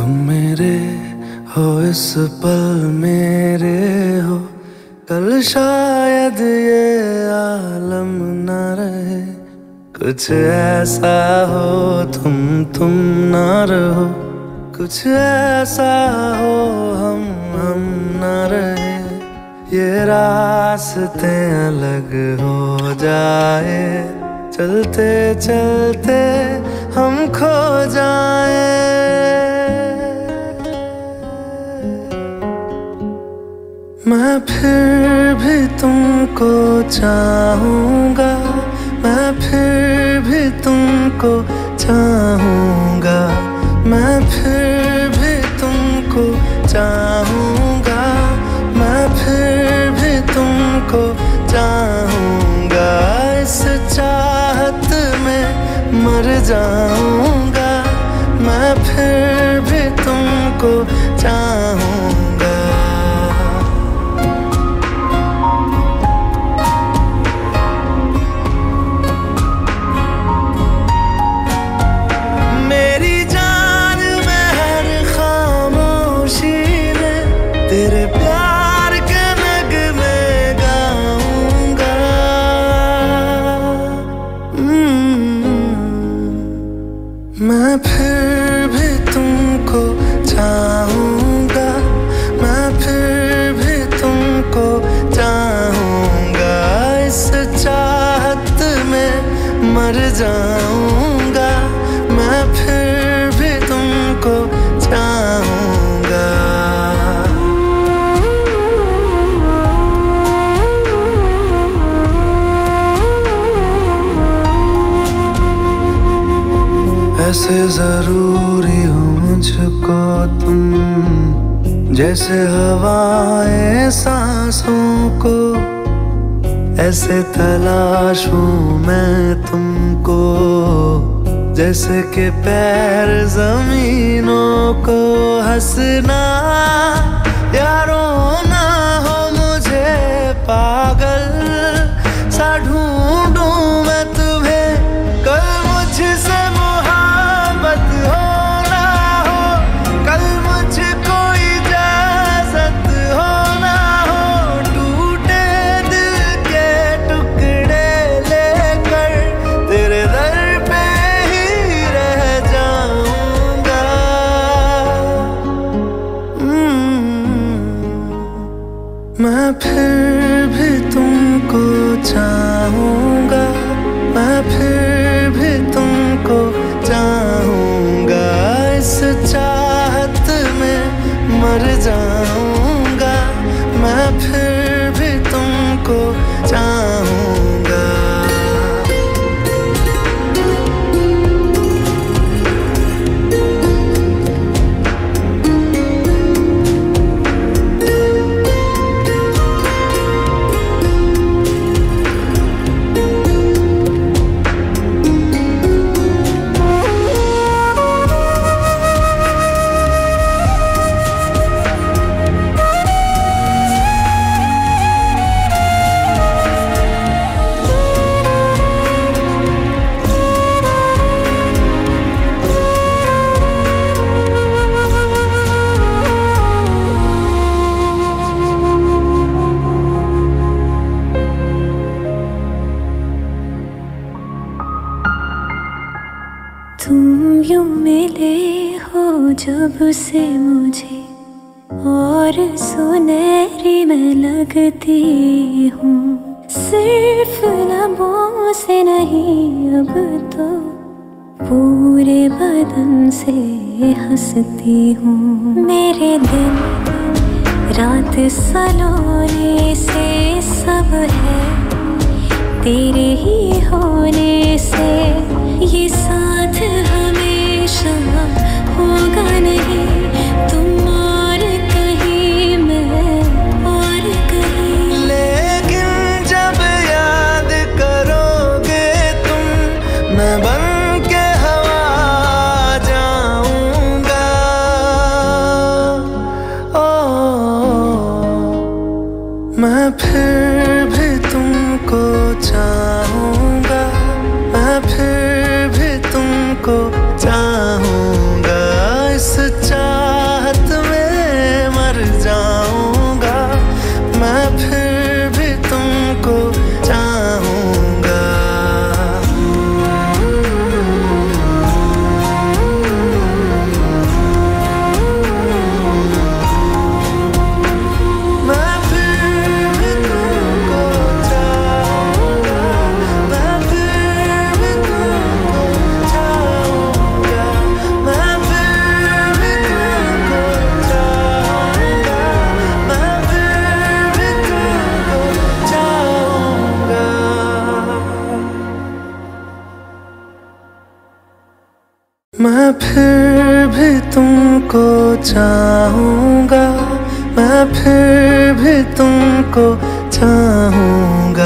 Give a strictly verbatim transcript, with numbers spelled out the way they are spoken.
तुम मेरे हो इस पल मेरे हो, कल शायद ये आलम न रहे। कुछ ऐसा हो तुम तुम ना रहो, कुछ ऐसा हो हम हम न रहे। ये रास्ते अलग हो जाए, चलते चलते हम खो जाए। मैं फिर भी तुमको चाहूँगा, मैं फिर भी तुमको चाहूँगा, मैं फिर भी तुमको चाहूँगा, मैं फिर भी तुमको चाहूँगा। इस चाहत में मर जाऊँगा, मैं फिर भी तुमको चाहूँगा। मेरी जान में हर खामोशी में तेरे प्यार के नगमे गाऊंगा। मैं फिर भी तुमको चाहूँगा, मैं फिर भी तुमको चाहूँगा। इस चाहत में मर जाऊँगा, मैं फिर भी तुमको चाहूँगा। ऐसे जरूरी हो मुझको तुम, जैसे हवाएं सांसों को। ऐसे तलाशूं मैं तुमको, जैसे कि पैर जमीनों को। हंसना या रोना हो मुझे पागल सा ढूंढूं मैं तुम्हें। कल मुझसे मोहब्बत हो ना हो, कल मुझको इजाजत हो ना हो। टूटे दिल के टुकड़े लेकर तेरे दर पे ही रह जाऊंगा। मैं फिर भी तुमको चाहूँगा, मैं फिर भी तुमको चाहूँगा। इस चाहत में मर जाऊँगा, मैं फिर भी तुमको चाहूँगा। तुम यूं मिले हो जब से मुझे, और सुनहरी मैं लगती हूँ। सिर्फ लबों से नहीं अब तो पूरे बदन से हंसती हूँ। मेरे दिन रात सलोने से सब है तेरे ही होने से। ये साथ हमेशा होगा नहीं, तुम और कहीं मैं और कहीं। लेकिन जब याद करोगे तुम, मैं बन के हवा जाऊंगा। ओ मैं फिर भी तुमको चाहूँगा, मैं फिर भी तुम मैं फिर भी तुमको चाहूँगा, मैं फिर भी तुमको चाहूँगा।